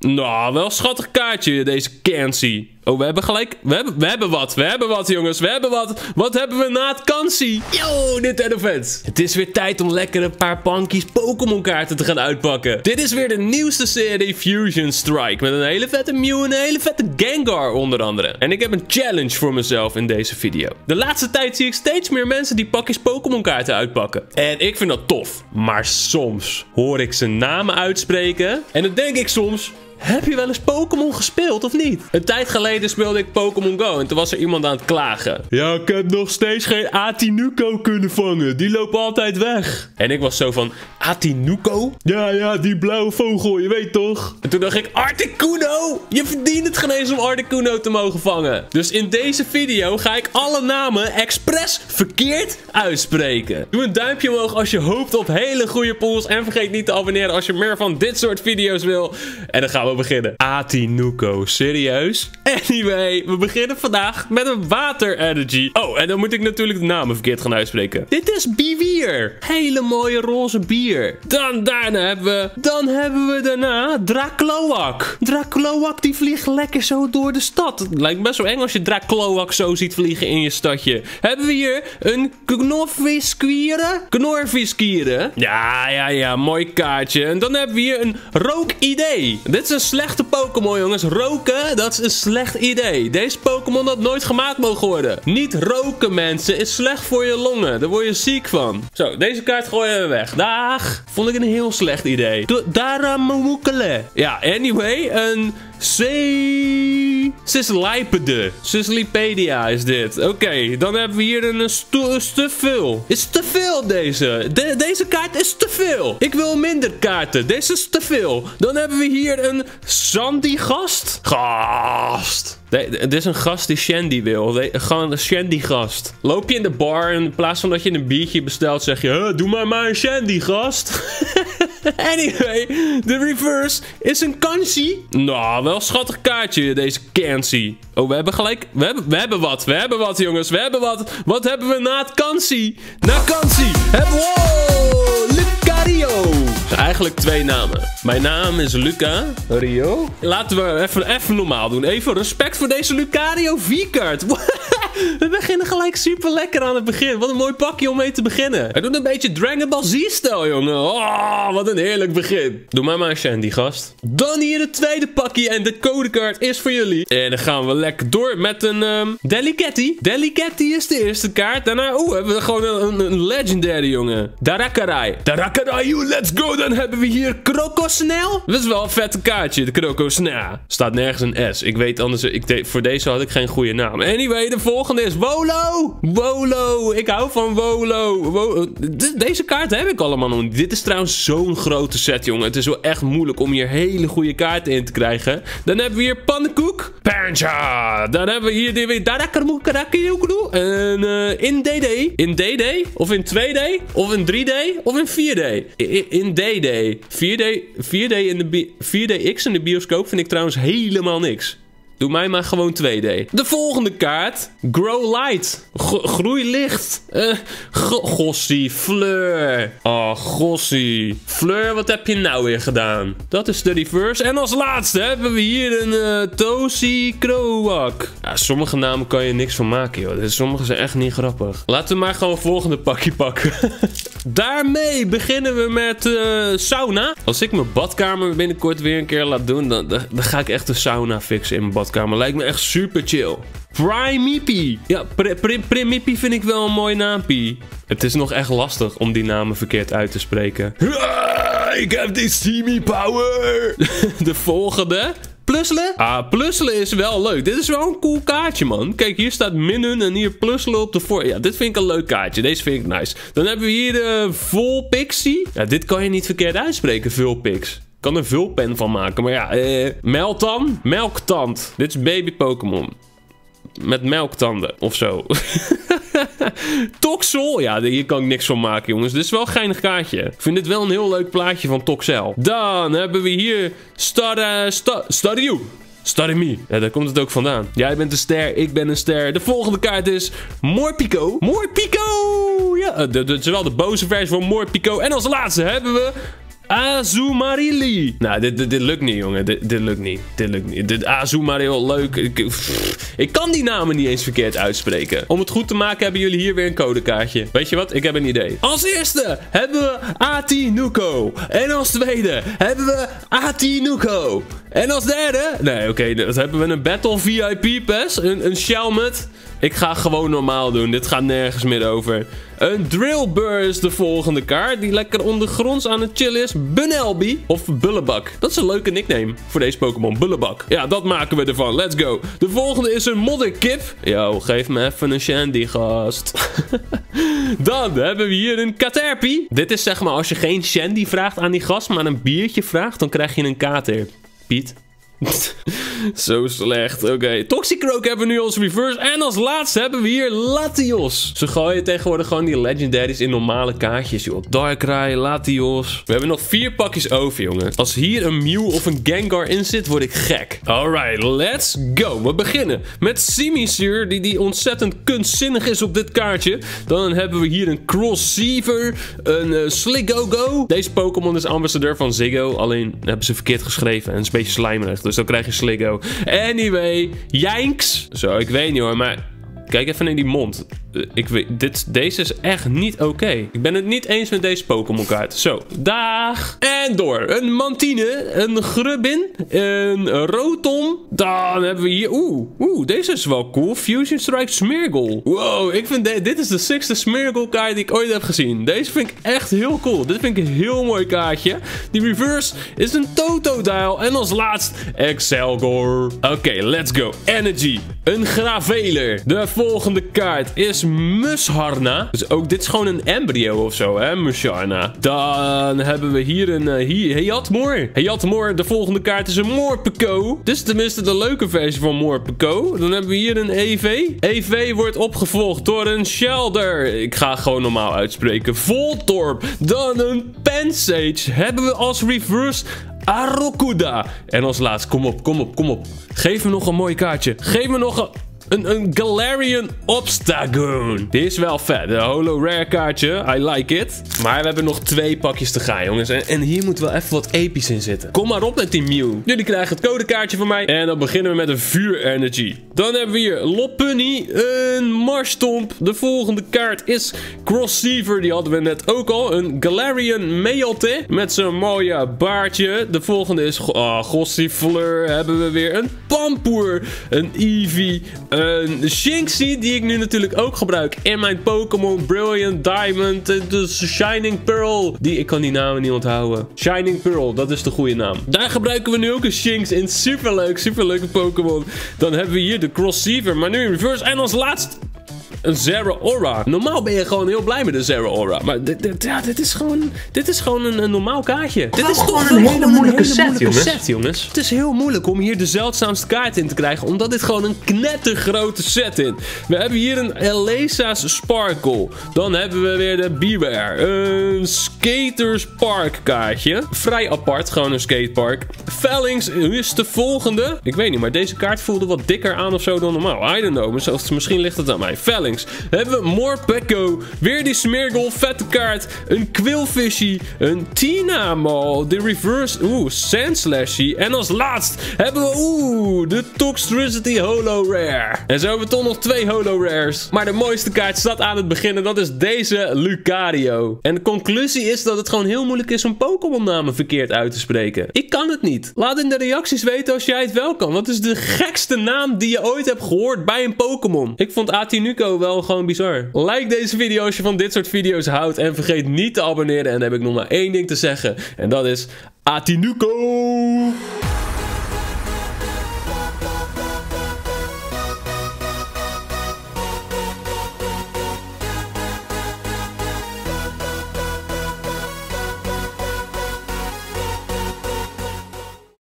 Nou, wel een schattig kaartje, deze Kansi. Oh, we hebben gelijk... We hebben wat, jongens. We hebben wat. Wat hebben we na het Kansi? Yo, Nintendo fans. Het is weer tijd om lekker een paar pankies Pokémon kaarten te gaan uitpakken. Dit is weer de nieuwste serie Fusion Strike. Met een hele vette Mew en een hele vette Gengar onder andere. En ik heb een challenge voor mezelf in deze video. De laatste tijd zie ik steeds meer mensen die pakjes Pokémon kaarten uitpakken. En ik vind dat tof. Maar soms hoor ik zijn namen uitspreken. En dan denk ik soms... Heb je wel eens Pokémon gespeeld of niet? Een tijd geleden speelde ik Pokémon Go en toen was er iemand aan het klagen. Ja, ik heb nog steeds geen Atinuko kunnen vangen. Die loopt altijd weg. En ik was zo van, Atinuko? Ja, die blauwe vogel, je weet toch? En toen dacht ik, Articuno! Je verdient het geen eens om Articuno te mogen vangen. Dus in deze video ga ik alle namen expres verkeerd uitspreken. Doe een duimpje omhoog als je hoopt op hele goede pools. En vergeet niet te abonneren als je meer van dit soort video's wil. En dan gaan we beginnen. Atinuko, serieus? Anyway, we beginnen vandaag met een water energy. Oh, en dan moet ik natuurlijk de namen verkeerd gaan uitspreken. Dit is Biwier. Hele mooie roze bier. Daarna hebben we daarna Drakloak. Drakloak die vliegt lekker zo door de stad. Het lijkt best wel eng als je Drakloak zo ziet vliegen in je stadje. Hebben we hier een Knorviskieren. Ja, mooi kaartje. En dan hebben we hier een Rook-idee. Dit is een slechte Pokémon, jongens. Roken, dat is een slecht idee. Deze Pokémon had nooit gemaakt mogen worden. Niet roken, mensen, is slecht voor je longen. Daar word je ziek van. Zo, deze kaart gooien we weg. Dag. Vond ik een heel slecht idee. Daramukele. Ja, anyway, een Sislipedia is dit. Oké, dan hebben we hier een Stufful. Is te veel deze. Deze kaart is te veel. Ik wil minder kaarten. Deze is te veel. Dan hebben we hier een Sandy-gast. Dit is een gast die Shandy wil. Gewoon een Shandy-gast. Loop je in de bar en in plaats van dat je een biertje bestelt, zeg je, doe maar een Shandy-gast. Anyway, de reverse is een Kansi. Nou, wel een schattig kaartje, deze Kansi. Oh, we hebben gelijk... We hebben wat, jongens. We hebben wat. Wat hebben we na het Kansi? Na Kansi hebben we... Wow, Lucario. Dus eigenlijk twee namen. Mijn naam is Luca. Rio. Laten we even normaal doen. Even respect voor deze Lucario V-kaart. We beginnen gelijk super lekker aan het begin. Wat een mooi pakje om mee te beginnen. Hij doet een beetje Dragon Ball Z-stijl, jongen. Oh, wat een heerlijk begin. Doe maar een Shandy, gast. Dan hier het tweede pakje. En de codekaart is voor jullie. En dan gaan we lekker door met een Delicati. Delicati is de eerste kaart. Daarna, hebben we gewoon een legendary, jongen. Darakarai. Darakarai, let's go. Dan hebben we hier Crocosnel. Dat is wel een vette kaartje, de Crocosnel. Staat nergens een S. Ik weet anders, voor deze had ik geen goede naam. Anyway, de volgende is Wolo. Wolo. Ik hou van Wolo. Deze kaarten heb ik allemaal nog niet. Dit is trouwens zo'n grote set, jongen. Het is wel echt moeilijk om hier hele goede kaarten in te krijgen. Dan hebben we hier Pannenkoek. Pancha. Dan hebben we hier weer Darakarmukarakiyukuru. En in DD. In DD? Of in 2D? Of in 3D? Of in 4D? In DD. 4DX in de bioscoop vind ik trouwens helemaal niks. Doe mij maar gewoon 2D. De volgende kaart. Grow Light. Groei licht. Gossie. Fleur. Oh, Gossie. Fleur, wat heb je nou weer gedaan? Dat is de reverse. En als laatste hebben we hier een Tosi Kroak. Ja, sommige namen kan je niks van maken, joh. Sommige zijn echt niet grappig. Laten we maar gewoon het volgende pakje pakken. Daarmee beginnen we met sauna. Als ik mijn badkamer binnenkort weer een keer laat doen, dan ga ik echt de sauna fixen in mijn badkamer. Lijkt me echt super chill. Primipi. Ja, Primipi vind ik wel een mooi naampie. Het is nog echt lastig om die namen verkeerd uit te spreken. Ik heb die Simi Power. De volgende. Plusselen? Ah, plusselen is wel leuk. Dit is wel een cool kaartje, man. Kijk, hier staat Minun en hier plusselen op de voor. Ja, dit vind ik een leuk kaartje. Deze vind ik nice. Dan hebben we hier de Vulpixie. Ja, dit kan je niet verkeerd uitspreken, Vulpix. Ik kan er vulpen van maken, maar ja. Meltan? Melktand. Dit is baby Pokémon. Met melktanden of zo. Toxel. Ja, hier kan ik niks van maken, jongens. Dit is wel een geinig kaartje. Ik vind dit wel een heel leuk plaatje van Toxel. Dan hebben we hier Staryu. Starmie. Ja, daar komt het ook vandaan. Jij bent een ster, ik ben een ster. De volgende kaart is Morpeko. Morpeko! Ja, dit is wel de boze versie van Morpeko. En als laatste hebben we Azumarill. Nou, dit lukt niet, jongen. Dit lukt niet. Dit Azumarill, leuk. Ik kan die namen niet eens verkeerd uitspreken. Om het goed te maken hebben jullie hier weer een codekaartje. Weet je wat? Ik heb een idee. Als eerste hebben we Atinuko. En als tweede hebben we Atinuko. En als derde... Nee, oké, dan hebben we een Battle VIP Pass. Een Shelmet. Ik ga gewoon normaal doen. Dit gaat nergens meer over. Een Drillbur is de volgende kaart. Die lekker ondergronds aan het chillen is. Bunelby. Of Bullebak. Dat is een leuke nickname voor deze Pokémon. Bullebak. Ja, dat maken we ervan. Let's go. De volgende is een Modderkip. Yo, geef me even een Shandy, gast. Dan hebben we hier een Caterpie. Dit is zeg maar als je geen Shandy vraagt aan die gast, maar een biertje vraagt, dan krijg je een kater. Piet. Zo slecht. Oké. Toxicroak hebben we nu als reverse. En als laatste hebben we hier Latios. Ze gooien tegenwoordig gewoon die legendaries in normale kaartjes, joh. Darkrai, Latios. We hebben nog 4 pakjes over, jongen. Als hier een Mew of een Gengar in zit, word ik gek. Alright, let's go. We beginnen met Simisear, die ontzettend kunstzinnig is op dit kaartje. Dan hebben we hier een Crossiever, een Sligogo. Deze Pokémon is ambassadeur van Ziggo. Alleen hebben ze verkeerd geschreven en is een beetje slijmerig. Dus dan krijg je Sligo. Anyway, Yanks. Zo, ik weet niet hoor, maar kijk even in die mond. Deze is echt niet oké. Ik ben het niet eens met deze Pokémon kaart. Zo, dag. En door. Een Mantine, een Grubbin, een Rotom. Dan hebben we hier... deze is wel cool. Fusion Strike Smeargle. Wow, ik vind dit is de 6e Smeargle kaart die ik ooit heb gezien. Deze vind ik echt heel cool. Dit vind ik een heel mooi kaartje. Die reverse is een Totodile. En als laatst Excelgor. Oké, let's go. Energy. Een Graveler. De volgende kaart is Musharna. Dus ook dit is gewoon een embryo of zo, hè? Musharna. Dan hebben we hier een Hayatmor. Hayatmor, de volgende kaart is een Morpeko. Dit is tenminste de leuke versie van Morpeko. Dan hebben we hier een EV. EV wordt opgevolgd door een Shelder. Ik ga gewoon normaal uitspreken. Voltorb. Dan een Pansage. Hebben we als reverse Arokuda. En als laatst, kom op. Geef me nog een mooi kaartje. Geef me nog een Galarian Obstagoon. Die is wel vet. Een holo rare kaartje. I like it. Maar we hebben nog 2 pakjes te gaan, jongens. En hier moet wel even wat episch in zitten. Kom maar op met die Mew. Jullie krijgen het codekaartje van mij. En dan beginnen we met een vuur energy. Dan hebben we hier Lopunny. Een Marshtomp. De volgende kaart is Crossiever. Die hadden we net ook al. Een Galarian Meolte. Met zo'n mooie baardje. De volgende is Gossifleur. Hebben we weer een Pampoer. Een Eevee. Een Shinxie, die ik nu natuurlijk ook gebruik in mijn Pokémon Brilliant Diamond. De Shining Pearl. Ik kan die namen niet onthouden. Shining Pearl, dat is de goede naam. Daar gebruiken we nu ook een Shinx in. Superleuke Pokémon. Dan hebben we hier de Crossiever, maar nu in reverse. En als laatst een Zeraora. Normaal ben je gewoon heel blij met een Zeraora. Maar dit is gewoon een normaal kaartje. Dit is toch een hele moeilijke set, jongens. Het is heel moeilijk om hier de zeldzaamste kaart in te krijgen. Omdat dit gewoon een knettergrote set is. We hebben hier een Elesa's Sparkle. Dan hebben we weer de Beware. Een Skaters Park kaartje. Vrij apart, gewoon een skatepark. Phalanx is de volgende. Ik weet niet, maar deze kaart voelde wat dikker aan of zo dan normaal. I don't know, misschien ligt het aan mij. Phalanx. Hebben we Morpeko. Weer die Smeargle, vette kaart. Een Quillfishy. Een Tynamo. De reverse. Sandslashie. En als laatst hebben we de Toxtricity Holo Rare. En zo hebben we toch nog 2 Holo Rares. Maar de mooiste kaart staat aan het begin. En dat is deze Lucario. En de conclusie is dat het gewoon heel moeilijk is om Pokémon namen verkeerd uit te spreken. Ik kan het niet. Laat in de reacties weten als jij het wel kan. Wat is de gekste naam die je ooit hebt gehoord bij een Pokémon? Ik vond Atinuko wel gewoon bizar. Like deze video als je van dit soort video's houdt. En vergeet niet te abonneren. En dan heb ik nog maar 1 ding te zeggen. En dat is Atinuko!